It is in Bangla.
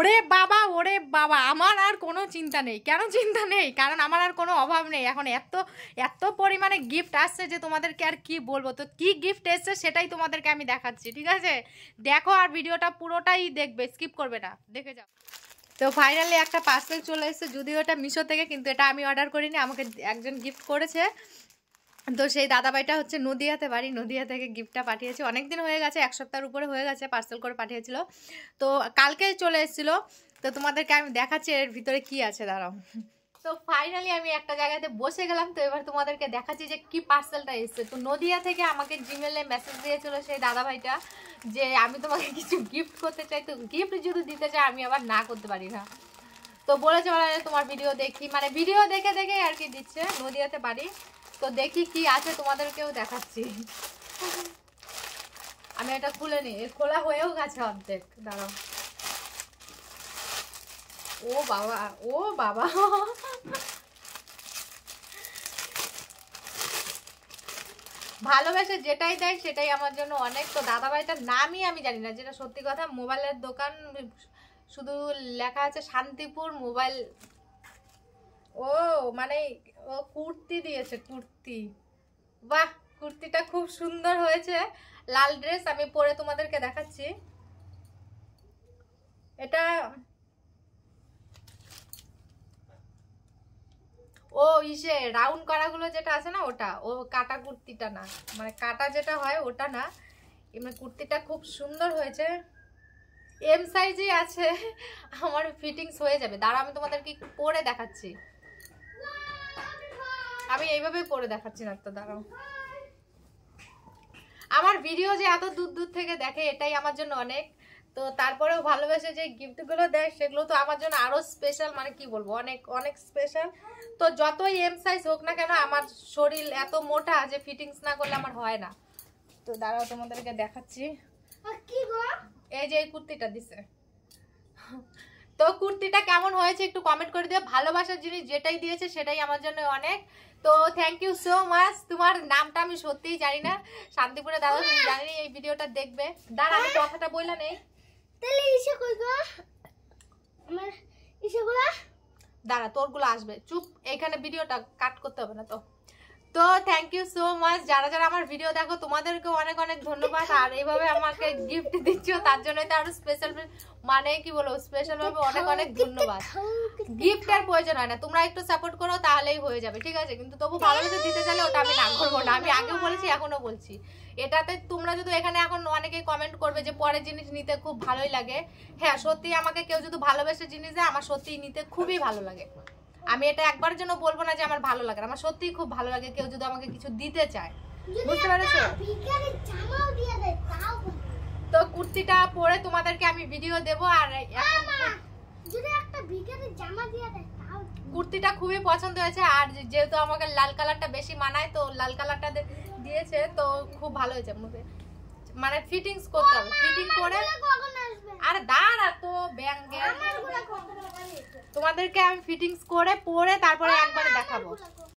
ওরে বাবা আমার আর কোনো চিন্তা নেই। কেন চিন্তা নেই? কারণ আমার আর কোনো অভাব নেই। এখন এত পরিমাণে গিফট আসছে যে তোমাদেরকে আর কি বলবো। তো কি গিফট এসছে সেটাই তোমাদেরকে আমি দেখাচ্ছি, ঠিক আছে? দেখো আর ভিডিওটা পুরোটাই দেখবে, স্কিপ করবে না, দেখে যাও। তো ফাইনালি একটা পার্সেল চলে এসেছে, যদিও এটা মিশো থেকে, কিন্তু এটা আমি অর্ডার করিনি, আমাকে একজন গিফট করেছে। তো সেই দাদাভাইটা হচ্ছে নদিয়াতে বাড়ি, নদিয়া থেকে গিফটটা পাঠিয়েছে। অনেক দিন হয়ে গেছে, 1 সপ্তাহের উপরে হয়ে গেছে, পার্সেল করে পাঠিয়েছিল। তো কালকে চলে এসেছিলো। তো তোমাদেরকে আমি দেখাচ্ছি এর ভিতরে কি আছে, দাঁড়াও। তো ফাইনালি আমি একটা জায়গাতে বসে গেলাম। তো এবার তোমাদেরকে দেখাচ্ছি যে কি পার্সেলটা এসেছে। তো নদিয়া থেকে আমাকে জিমেলে মেসেজ দিয়েছিল সেই দাদাভাইটা যে আমি তোমাকে কিছু গিফট করতে চাই। তো গিফট যদি দিতে চাই আমি আবার না করতে পারি না। তো বলেছে তোমার ভিডিও দেখি, মানে ভিডিও দেখে দেখে আর কি দিচ্ছে, নদিয়াতে বাড়ি। তো দেখি কি আছে, তোমাদেরকেও দেখাচ্ছি। আমি এটা খুলে নি, খোলা হয়েও গেছে অর্ধেক, দাঁড়াও। ও বাবা, ও বাবা, ভালোবেসে যেটাই দেয় সেটাই আমার জন্য অনেক। তো দাদাভাইটার নামই আমি জানি না, যেটা সত্যি কথা। মোবাইলের দোকান, শুধু লেখা আছে শান্তিপুর মোবাইল। ও মানে ও কুর্তি দিয়েছে, কুর্তি। বাহ, কুর্তিটা খুব সুন্দর হয়েছে, লাল ড্রেস। আমি পরে তোমাদেরকে দেখাচ্ছি। এটা ও ইসে রাউন্ড করাগুলো যেটা আছে না, ওটা ও কাটা কুর্তিটা না, মানে কাটা যেটা হয় ওটা না। এমনি কুর্তিটা খুব সুন্দর হয়েছে, এম সাইজে আছে, আমার ফিটিংস হয়ে যাবে। দাঁড়াও আমি তোমাদেরকে পরে দেখাচ্ছি। আমি এইভাবে পরে দেখাচ্ছি না তো, দাঁড়াও। আমার ভিডিও যে এত দূর দূর থেকে দেখে এটাই আমার জন্য অনেক। তো তারপরেও ভালোবেসে যে গিফটগুলো দেয় সেগুলো তো আমার জন্য আরো স্পেশাল, মানে কি বলবো, অনেক অনেক স্পেশাল। তো যতই এম সাইজ হোক না কেন, আমার শরীর এত মোটা যে ফিটিংস না করলে আমার হয় না। তো দাঁড়াও তোমাদেরকে দেখাচ্ছি। এই যে এই কুর্তিটা দিছে। তো কুর্তিটা কেমন হয়েছে একটু কমেন্ট করে দিও। ভালোবাসার জিনিস যেটাই দিয়েছে সেটাই আমার জন্য অনেক। তো থ্যাংক ইউ সো মাচ। তোমার নামটা আমি সত্যিই জানি না, শান্তিপুরে দাদা, তুমি জানি এই ভিডিওটা দেখবে। দাঁড়া আমি কথাটা বললা নেই, তাহলে ইসে কই গো, আমার ইসেগুলা দাঁড়া তোরগুলো আসবে, চুপ। এইখানে ভিডিওটা কাট করতে হবে না তো। তো থ্যাংক ইউ সো মাচ, যারা যারা আমার ভিডিও দেখো তোমাদেরকে অনেক অনেক ধন্যবাদ। আর এইভাবে আমাকে গিফট দিচ্ছ তার জন্য তো আরো স্পেশাল, মানে কি বলবো, স্পেশাল ভাবে অনেক অনেক ধন্যবাদ। গিফটের প্রয়োজন হয় না, তোমরা একটু সাপোর্ট করো তাহলেই হয়ে যাবে, ঠিক আছে? কিন্তু তবু ভালোবেসে দিতে চাইলে ওটা আমি না করবো না, আমি আগেও বলেছি এখনো বলছি। এটাতে তোমরা যদি এখানে এখন অনেকেই কমেন্ট করবে যে পরের জিনিস নিতে খুব ভালোই লাগে। হ্যাঁ সত্যি, আমাকে কেউ যদি ভালোবেসে জিনিস দেয় আমার সত্যিই নিতে খুবই ভালো লাগে। আমি এটা একবার জন্য বলবো না যে আমার ভালো লাগে, আমার সত্যিই খুব ভালো লাগে কেউ যদি আমাকে কিছু দিতে চায়, বুঝতে পেরেছো? তো কুর্তিটা পরে তোমাদেরকে আমি ভিডিও দেবো। আর কুর্তিটা খুবই পছন্দ হয়েছে, আর যেহেতু আমাকে লাল কালারটা বেশি মানায় তো লাল কালারটা দিয়েছে, তো খুব ভালো হয়েছে। মানে ফিটিংস করতে হবে, ফিটিং করে। আর দাঁড়া তো ব্যাঙ্গে, তোমাদেরকে আমি ফিটিংস করে পরে তারপরে একবারে দেখাবো।